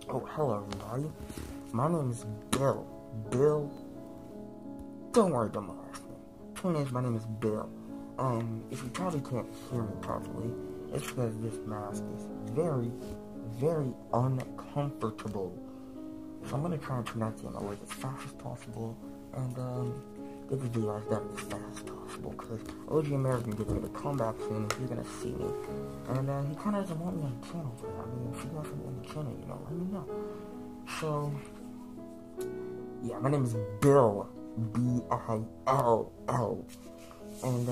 Oh, hello everybody. My name is Bill. Bill. Don't worry about my last name. Point is, my name is Bill. If you probably can't hear me properly, it's because this mask is very, very uncomfortable. So I'm gonna try and pronounce it in my words as fast as possible, and get the video done as fast as possible. Because OG American gets me to come back soon, and he's gonna see me. And he kind of doesn't want me on the channel, but I mean, if you guys want me on the channel, let me know. So, yeah, my name is Bill, B-I-L-L, and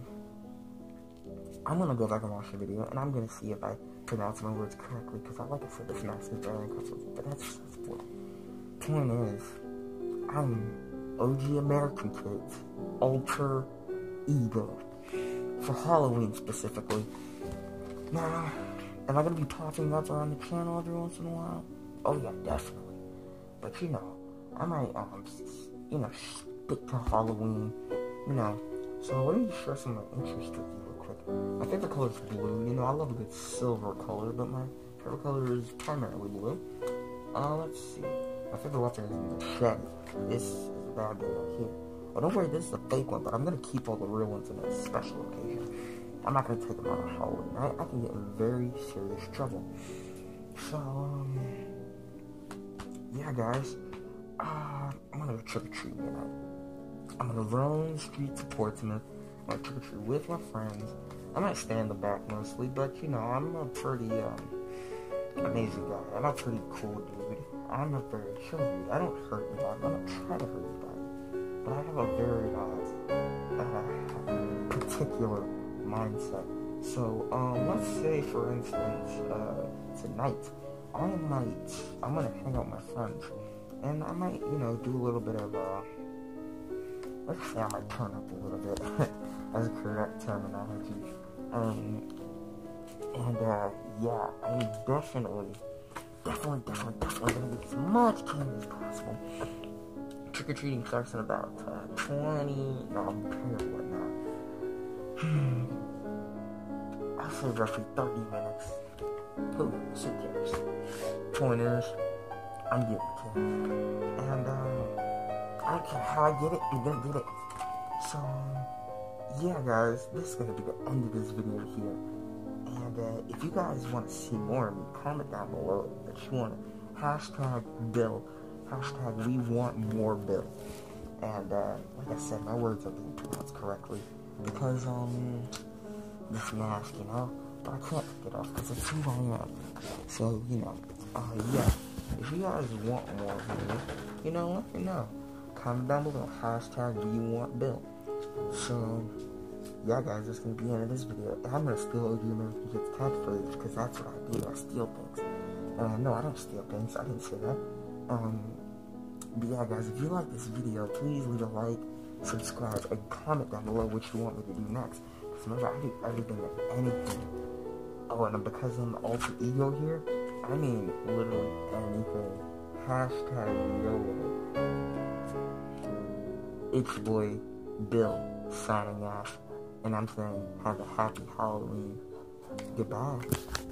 I'm gonna go back and watch the video, and I'm gonna see if I pronounce my words correctly, because like I said, this mask is very uncomfortable, but that's what. Point is, I'm OG American Kids, Ultra Ego, for Halloween specifically. Now, am I gonna be popping up on the channel every once in a while? Oh yeah, definitely. But I might stick to Halloween, So let me share some of my interests with you real quick. My favorite color is blue. I love a good silver color, but my favorite color is primarily blue. Let's see. My favorite weapon is machete. This is a bad boy right here. Oh, don't worry, this is a fake one, but I'm gonna keep all the real ones in a special occasion. I'm not gonna take them out on Halloween. I can get in very serious trouble. So, yeah, guys. I'm gonna go trick-or-treat tonight. I'm gonna roam the streets of Portsmouth. I'm gonna trick-or-treat with my friends. I might stay in the back mostly, but, I'm a pretty, amazing guy. I'm a pretty cool dude. I'm a very chill dude. I don't hurt anybody. I don't try to hurt anybody. But I have a very, particular mindset. So, let's say, for instance, tonight, I'm gonna hang out with my friends. And I might, do a little bit of, let's say I might turn up a little bit. That's a correct terminology. Yeah, I'm definitely gonna get as much candy as possible. Trick-or-treating starts in about, I'm prepared what now. I'll say roughly 30 minutes. Who cares? Point is, I'm getting it. And, I don't care how I get it, I'm gonna get it. So, yeah, guys, this is gonna be the end of this video here. And, if you guys want to see more of me, comment down below that you want to hashtag Bill, hashtag we want more Bill. And, like I said, my words are being pronounced correctly. Because, this mask, but I can't take it off because it's who I am. So, yeah. If you guys want more of me, let me know. Comment down below, hashtag we want Bill. So, yeah, guys, that's going to be the end of this video. And I'm going to steal OG American Kids catchphrase because that's what I do. I steal things. No, I don't steal things. I didn't say that. But yeah, guys, if you like this video, please leave a like, subscribe, and comment down below what you want me to do next. Because remember, I do everything and anything. Oh, and because I'm Ultra Ego here, I mean literally anything. Hashtag YOLO. It's your boy, Bill, signing off. And I'm saying, have a happy Halloween. Goodbye.